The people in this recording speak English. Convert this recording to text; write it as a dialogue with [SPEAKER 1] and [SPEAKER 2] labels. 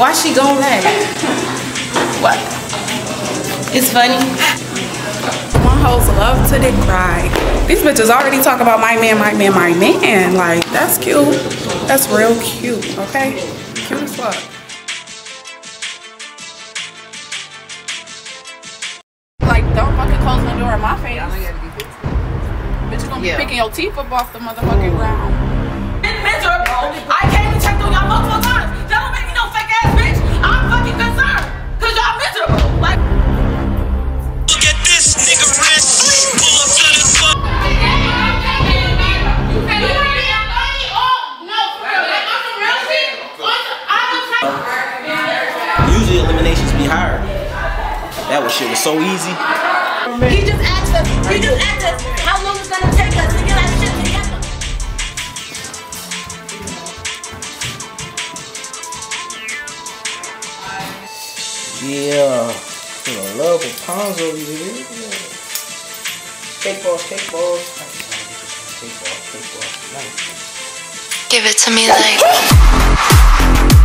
[SPEAKER 1] Why she gon' laugh? What? It's funny.
[SPEAKER 2] My hoes love to dick ride. These bitches already talk about my man, my man, my man. Like, that's cute. That's real cute, okay? Cute as fuck. Like, don't fucking close the door in my face. Bitch, you gonna be picking your teeth up off the motherfucking ground.
[SPEAKER 3] It's miserable. I came to check on y'all multiple times. Y'all don't make me no fake ass bitch. I'm fucking concerned. Cause y'all miserable. Like,
[SPEAKER 4] look at this nigga wrist. Pull up to the fuck. Usually eliminations be hard. That shit was so easy.
[SPEAKER 3] he just asked us how long it's gonna take us to get our shit together.
[SPEAKER 4] Yeah. Feel love with Ponzo over here. Cake balls, cake balls. Cake balls, cake balls. Nice.
[SPEAKER 5] Give it to me like